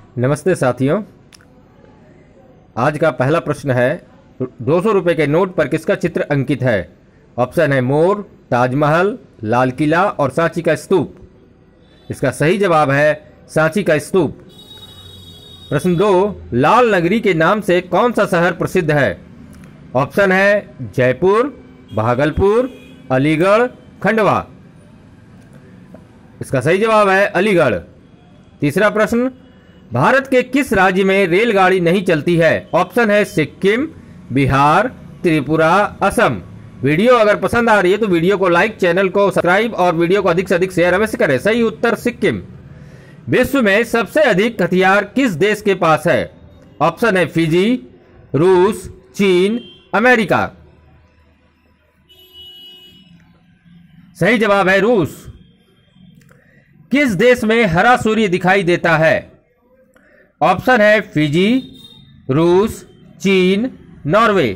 नमस्ते साथियों, आज का पहला प्रश्न है 200 रुपये के नोट पर किसका चित्र अंकित है। ऑप्शन है मोर, ताजमहल, लाल किला और सांची का स्तूप। इसका सही जवाब है सांची का स्तूप। प्रश्न 2, लाल नगरी के नाम से कौन सा शहर प्रसिद्ध है। ऑप्शन है जयपुर, भागलपुर, अलीगढ़, खंडवा। इसका सही जवाब है अलीगढ़। तीसरा प्रश्न, भारत के किस राज्य में रेलगाड़ी नहीं चलती है। ऑप्शन है सिक्किम, बिहार, त्रिपुरा, असम। वीडियो अगर पसंद आ रही है तो वीडियो को लाइक, चैनल को सब्सक्राइब और वीडियो को अधिक से अधिक शेयर अवश्य करें। सही उत्तर सिक्किम। विश्व में सबसे अधिक हथियार किस देश के पास है। ऑप्शन है फिजी, रूस, चीन, अमेरिका। सही जवाब है रूस। किस देश में हरा सूर्य दिखाई देता है। ऑप्शन है फिजी, रूस, चीन, नॉर्वे।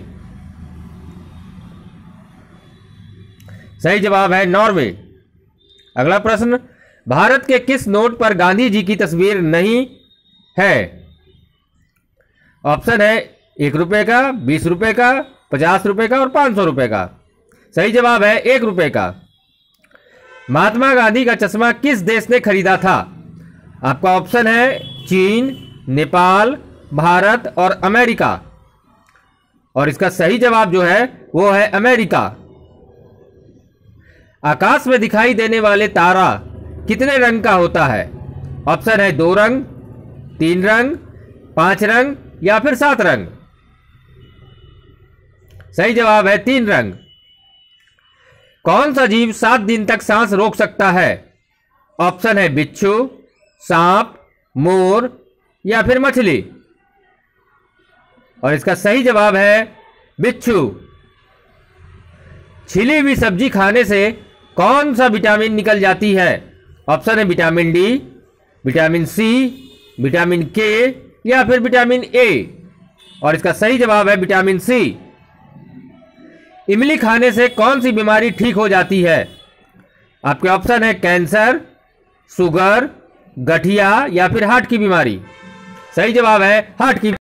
सही जवाब है नॉर्वे। अगला प्रश्न, भारत के किस नोट पर गांधी जी की तस्वीर नहीं है। ऑप्शन है 1 रुपये का, 20 रुपये का, 50 रुपये का और 500 रुपये का। सही जवाब है 1 रुपये का। महात्मा गांधी का चश्मा किस देश ने खरीदा था। आपका ऑप्शन है चीन, नेपाल, भारत और अमेरिका। और इसका सही जवाब जो है वो है अमेरिका। आकाश में दिखाई देने वाले तारा कितने रंग का होता है। ऑप्शन है 2 रंग, 3 रंग, 5 रंग या फिर 7 रंग। सही जवाब है 3 रंग। कौन सा जीव 7 दिन तक सांस रोक सकता है। ऑप्शन है बिच्छू, सांप, मोर या फिर मछली। और इसका सही जवाब है बिच्छू। छिली हुई सब्जी खाने से कौन सा विटामिन निकल जाती है। ऑप्शन है vitamin D, vitamin C, vitamin K या फिर विटामिन ए। और इसका सही जवाब है विटामिन सी। इमली खाने से कौन सी बीमारी ठीक हो जाती है। आपके ऑप्शन है कैंसर, शुगर, गठिया या फिर हार्ट की बीमारी। सही जवाब है हार्ट की।